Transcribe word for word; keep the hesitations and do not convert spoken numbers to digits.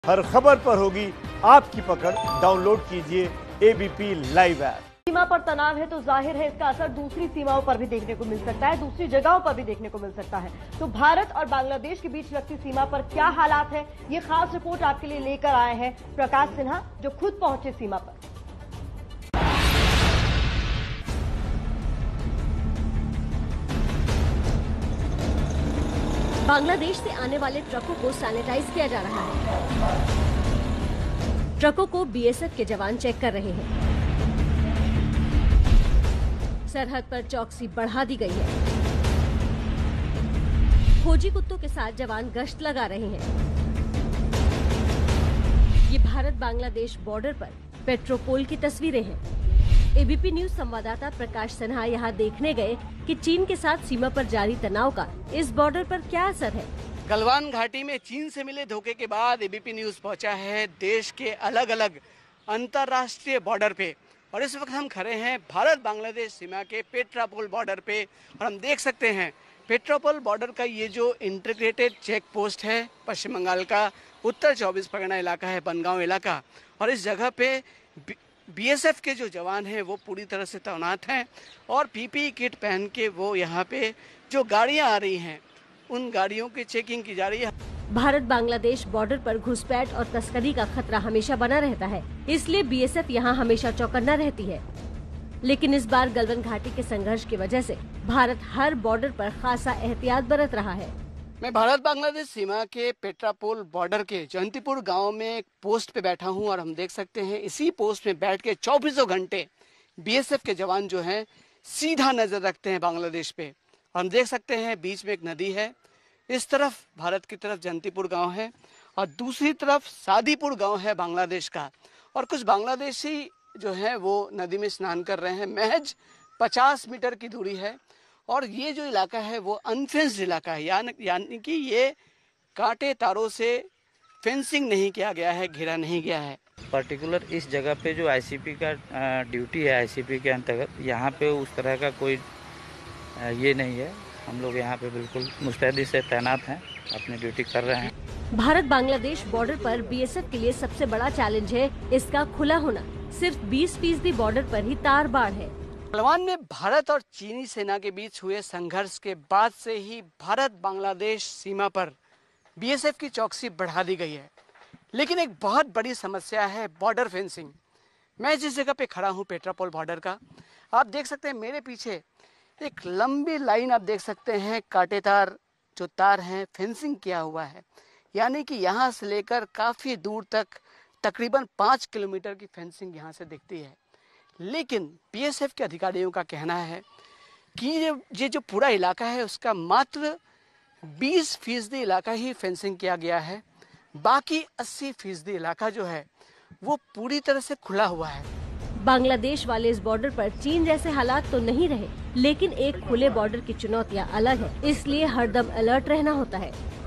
हर खबर पर होगी आपकी पकड़। डाउनलोड कीजिए एबीपी लाइव ऐप। सीमा पर तनाव है तो जाहिर है इसका असर दूसरी सीमाओं पर भी देखने को मिल सकता है, दूसरी जगहों पर भी देखने को मिल सकता है। तो भारत और बांग्लादेश के बीच लगती सीमा पर क्या हालात है, ये खास रिपोर्ट आपके लिए लेकर आए हैं प्रकाश सिन्हा, जो खुद पहुंचे सीमा पर। बांग्लादेश से आने वाले ट्रकों को सैनिटाइज किया जा रहा है। ट्रकों को बीएसएफ के जवान चेक कर रहे हैं। सरहद पर चौकसी बढ़ा दी गई है। खोजी कुत्तों के साथ जवान गश्त लगा रहे हैं। ये भारत बांग्लादेश बॉर्डर पर पेट्रोपोल की तस्वीरें हैं। एबीपी न्यूज संवाददाता प्रकाश सिन्हा यहाँ देखने गए कि चीन के साथ सीमा पर जारी तनाव का इस बॉर्डर पर क्या असर है। गलवान घाटी में चीन से मिले धोखे के बाद एबीपी न्यूज पहुंचा है देश के अलग अलग अंतर्राष्ट्रीय बॉर्डर पे, और इस वक्त हम खड़े हैं भारत बांग्लादेश सीमा के पेट्रापोल बॉर्डर पे, और हम देख सकते हैं पेट्रापोल बॉर्डर का ये जो इंटीग्रेटेड चेक पोस्ट है पश्चिम बंगाल का उत्तर चौबीस परगना इलाका है, बनगांव इलाका, और इस जगह पे बीएसएफ के जो जवान हैं वो पूरी तरह से तैनात हैं और पीपीई किट पहन के वो यहाँ पे जो गाड़ियाँ आ रही हैं उन गाड़ियों की चेकिंग की जा रही है। भारत बांग्लादेश बॉर्डर पर घुसपैठ और तस्करी का खतरा हमेशा बना रहता है, इसलिए बीएसएफ यहाँ हमेशा चौकन्ना रहती है। लेकिन इस बार गलवान घाटी के संघर्ष की वजह से भारत हर बॉर्डर पर खासा एहतियात बरत रहा है। मैं भारत बांग्लादेश सीमा के पेट्रापोल बॉर्डर के जयंतीपुर गांव में एक पोस्ट पे बैठा हूं, और हम देख सकते हैं इसी पोस्ट में बैठ के चौबीसों घंटे बीएसएफ के जवान जो हैं सीधा नजर रखते हैं बांग्लादेश पे। और हम देख सकते हैं बीच में एक नदी है, इस तरफ भारत की तरफ जयंतीपुर गांव है और दूसरी तरफ सादीपुर गांव है बांग्लादेश का, और कुछ बांग्लादेशी जो है वो नदी में स्नान कर रहे हैं। महज पचास मीटर की दूरी है, और ये जो इलाका है वो अनफेंस्ड इलाका है, यानी यानी कि ये कांटे तारों से फेंसिंग नहीं किया गया है, घेरा नहीं गया है। पर्टिकुलर इस जगह पे जो आईसीपी का ड्यूटी है, आईसीपी के अंतर्गत यहाँ पे उस तरह का कोई ये नहीं है। हम लोग यहाँ पे बिल्कुल मुस्तैदी से तैनात हैं, अपनी ड्यूटी कर रहे हैं। भारत बांग्लादेश बॉर्डर पर बीएसएफ के लिए सबसे बड़ा चैलेंज है इसका खुला होना। सिर्फ बीस फीसदी बॉर्डर पर ही तार बाड़ है। गलवान में भारत और चीनी सेना के बीच हुए संघर्ष के बाद से ही भारत बांग्लादेश सीमा पर बीएसएफ की चौकसी बढ़ा दी गई है, लेकिन एक बहुत बड़ी समस्या है बॉर्डर फेंसिंग। मैं जिस जगह पे खड़ा हूँ पेट्रापोल बॉर्डर का, आप देख सकते हैं मेरे पीछे एक लंबी लाइन आप देख सकते हैं, कांटेदार जो तार हैं फेंसिंग किया हुआ है, यानी कि यहाँ से लेकर काफ़ी दूर तक तकरीबन पाँच किलोमीटर की फेंसिंग यहाँ से दिखती है। लेकिन बीएसएफ के अधिकारियों का कहना है कि ये ये जो पूरा इलाका है उसका मात्र बीस फीसदी इलाका ही फेंसिंग किया गया है, बाकी अस्सी फीसदी इलाका जो है वो पूरी तरह से खुला हुआ है। बांग्लादेश वाले इस बॉर्डर पर चीन जैसे हालात तो नहीं रहे, लेकिन एक खुले बॉर्डर की चुनौतियां अलग है, इसलिए हरदम अलर्ट रहना होता है।